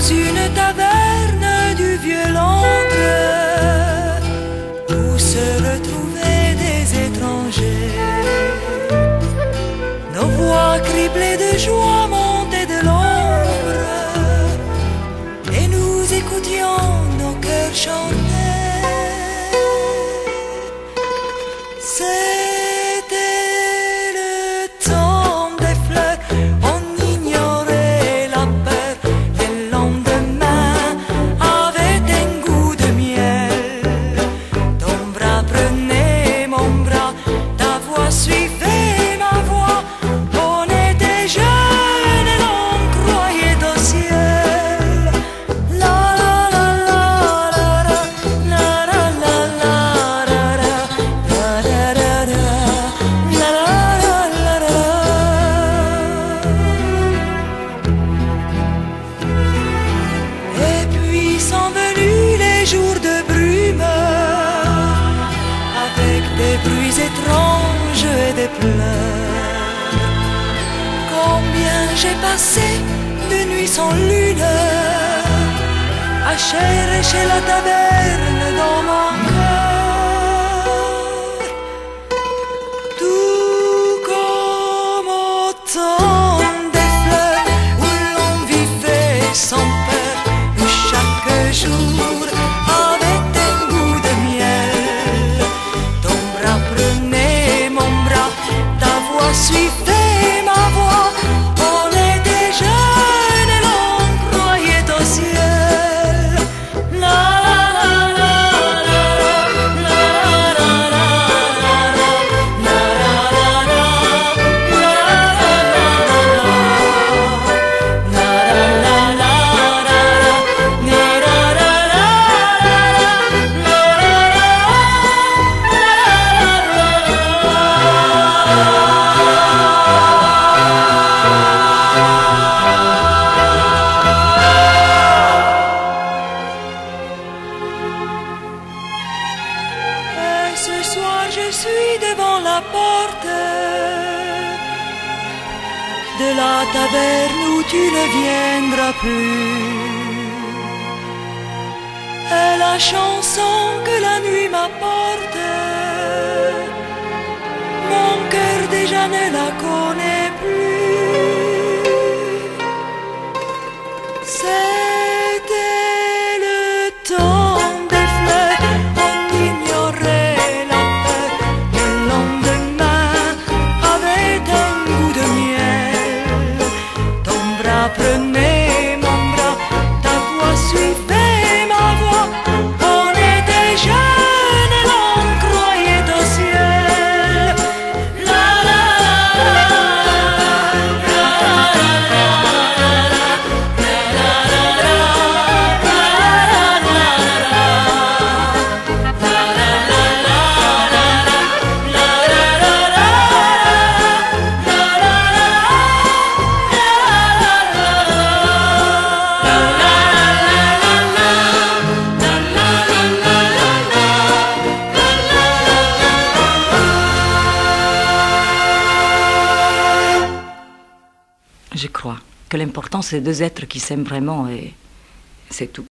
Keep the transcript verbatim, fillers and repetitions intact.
une taverne du vieux Londres où se retrouvaient des étrangers. Nos voix criblées de joie montaient de l'ombre et nous écoutions nos cœurs chanter. C'était le temps des fleurs, on ignorait la peur. Les lendemains avaient un goût de miel. Ton bras prenait mon bras, ta voix suivait ma voix. On était jeunes et l'on croyait au ciel. La la la la la la la la la la la. Et puis sont venus les jours de brume, avec des bruits étranges et des pleurs. Combien j'ai passé de nuits sans lune à chercher la taverne dans mon cœur. Tout comme au temps des fleurs où l'on vivait sans peur, où chaque jour avait un goût de miel. Ton bras prenait mon bras, ta voix suivait ma voix. On était jeunes et l'on croyait au ciel. La la la la la la la la la Et ce soir je suis devant la porte de la taverne où tu ne viendras plus. Et la chanson que la nuit m'apporte, mon cœur déjà ne la connaît plus. C'était le temps des fleurs, on ignorait la peur. Le lendemain avait un goût de miel. Ton bras prenait mon bras, ta voix suivait ma voix. On était jeunes et l'on croyait au ciel. La la la la Je crois que l'important, c'est deux êtres qui s'aiment vraiment et c'est tout.